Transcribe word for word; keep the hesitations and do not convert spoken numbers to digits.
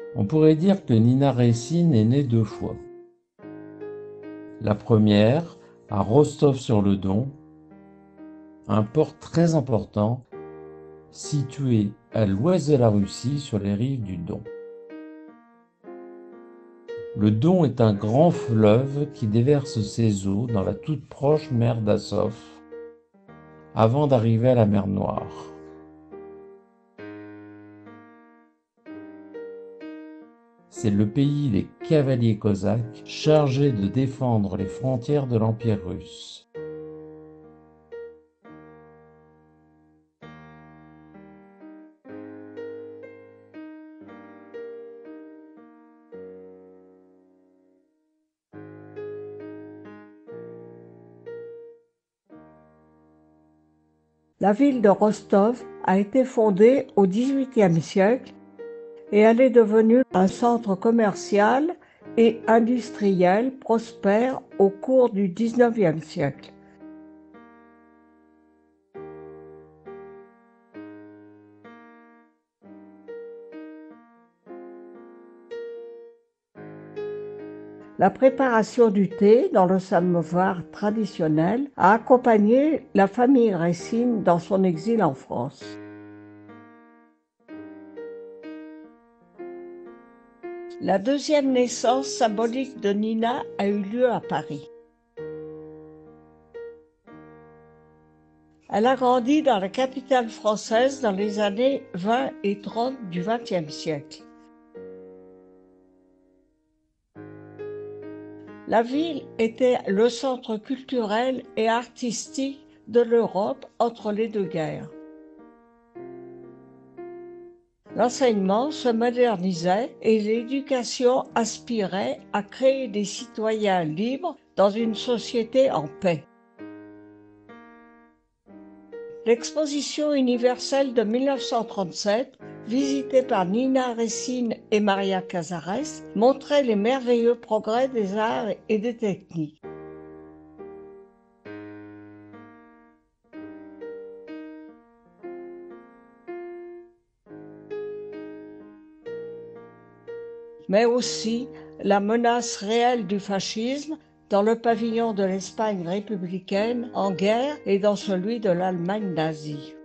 On pourrait dire que Nina Ressine est née deux fois. La première, à Rostov-sur-le-Don, un port très important situé à l'ouest de la Russie sur les rives du Don. Le Don est un grand fleuve qui déverse ses eaux dans la toute proche mer d'Azov avant d'arriver à la mer Noire. C'est le pays des cavaliers cosaques chargés de défendre les frontières de l'Empire russe. La ville de Rostov a été fondée au dix-huitième siècle et elle est devenue un centre commercial et industriel prospère au cours du dix-neuvième siècle. La préparation du thé dans le samovar traditionnel a accompagné la famille Ressine dans son exil en France. La deuxième naissance symbolique de Nina a eu lieu à Paris. Elle a grandi dans la capitale française dans les années vingt et trente du vingtième siècle. La ville était le centre culturel et artistique de l'Europe entre les deux guerres. L'enseignement se modernisait et l'éducation aspirait à créer des citoyens libres dans une société en paix. L'exposition universelle de mille neuf cent trente-sept, visitée par Nina Ressine et Maria Casares, montrait les merveilleux progrès des arts et des techniques. Mais aussi la menace réelle du fascisme dans le pavillon de l'Espagne républicaine en guerre et dans celui de l'Allemagne nazie.